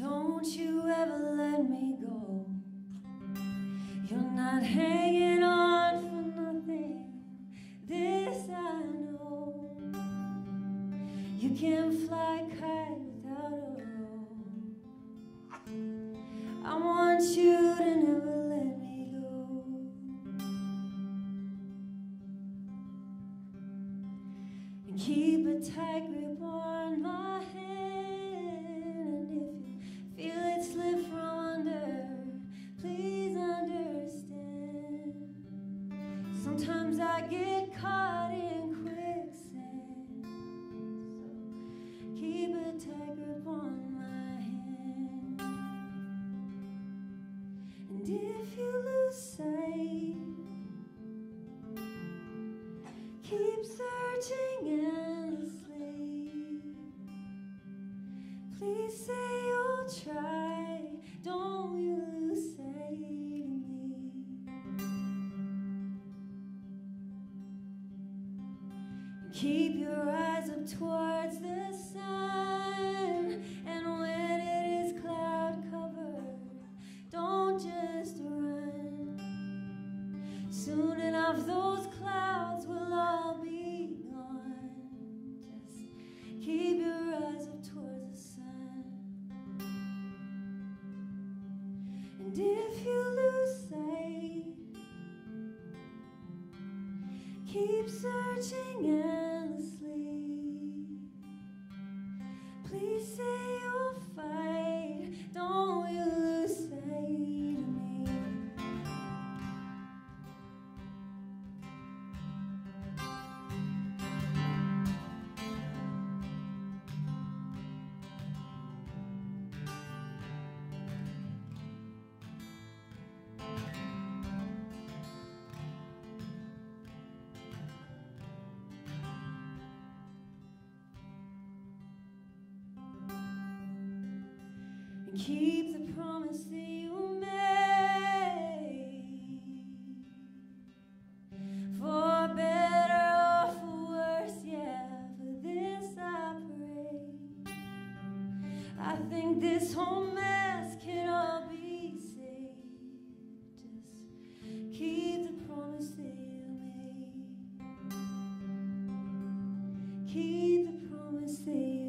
Don't you ever let me go. You're not hanging on for nothing, this I know. You can't fly a kite without a rope. I want you to never let me go. And keep a tight grip on my hand. And if you feel it slip from under, please understand. Sometimes I get caught in quicksand. So keep a tight grip on my hand. And if you lose sight, keep searching endlessly. Please say you'll try, don't you lose sight of me. And keep your eyes up towards the sun, and when it is cloud covered, don't just run. Soon enough those clouds will all be gone. Just keep your eyes up towards the sun. And if you lose sight, keep searching endlessly. Please say you'll fight, don't you lose sight of me. And keep the promise that you made. For better or for worse, yeah, for this I pray. I think this whole mess can all be saved. Just keep the promise that you made. Keep the promise that you made.